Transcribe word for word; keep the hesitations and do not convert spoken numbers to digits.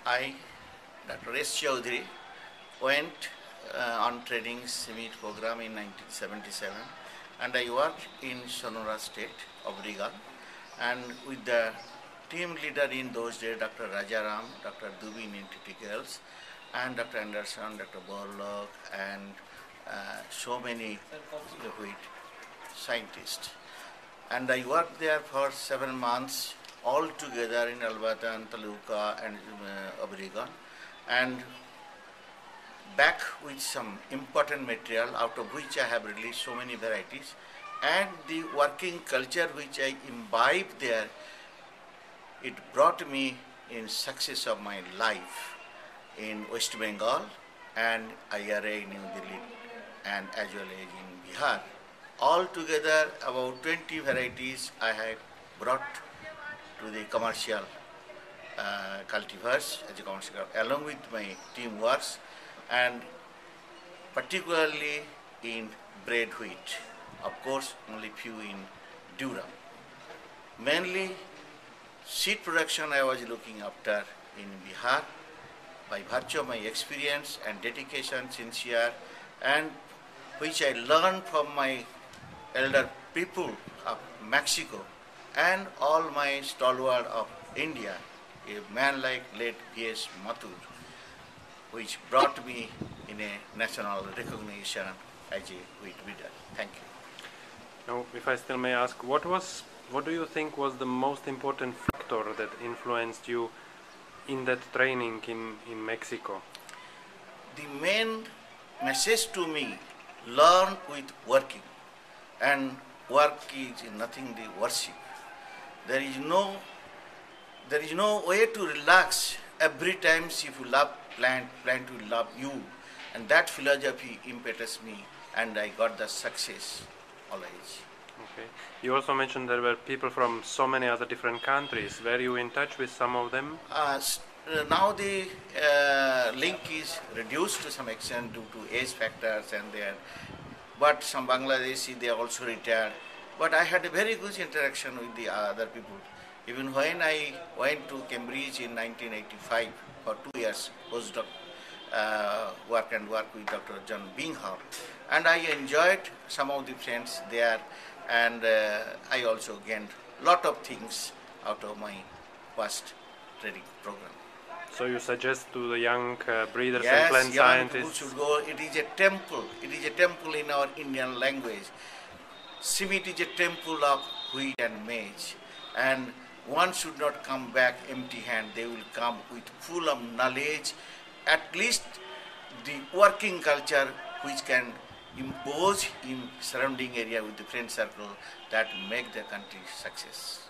I, Doctor S. Chaudhary, went uh, on training summit program in nineteen seventy-seven, and I worked in Sonora State, Oregon, and with the team leader in those days, Doctor Rajaram, Doctor Dubin in T T Girls, and Doctor Anderson, Doctor Borlaug, and uh, so many wheat scientists. And I worked there for seven months all together in Alberta and Toluca and uh, Oregon, and back with some important material out of which I have released so many varieties, and the working culture which I imbibed there, it brought me in success of my life in West Bengal and I R A in New Delhi and as well as in Bihar. Altogether about twenty varieties I have brought to the commercial uh, cultivars as a commercial, along with my team works, and particularly in bread wheat. Of course, only few in durum. Mainly seed production I was looking after in Bihar by virtue of my experience and dedication, sincere, and which I learned from my elder people of Mexico and all my stalwart of India, a man like late V S Mathur, which brought me in a national recognition as a wheat breeder. Thank you. Now, if I still may ask, what was, what do you think was the most important factor that influenced you in that training in, in Mexico? The main message to me, learn with working, and work is nothing the worship. There is no, there is no way to relax. Every time if you love plant, plant will love you, and that philosophy impetus me, and I got the success always. Okay. You also mentioned there were people from so many other different countries. Were you in touch with some of them? Uh, now the uh, link is reduced to some extent due to age factors, and there, but some Bangladeshi they also retired. But I had a very good interaction with the other people. Even when I went to Cambridge in nineteen eighty-five for two years, postdoc uh, work and work with Doctor John Bingham, and I enjoyed some of the friends there, and uh, I also gained lot of things out of my past training program. So you suggest to the young uh, breeders yes, and plant young scientists? People should go. It is a temple. It is a temple in our Indian language. Simit is a temple of wheat and maize, and one should not come back empty-handed. They will come with full of knowledge, at least the working culture which can impose in surrounding area with the friend circle that make the country success.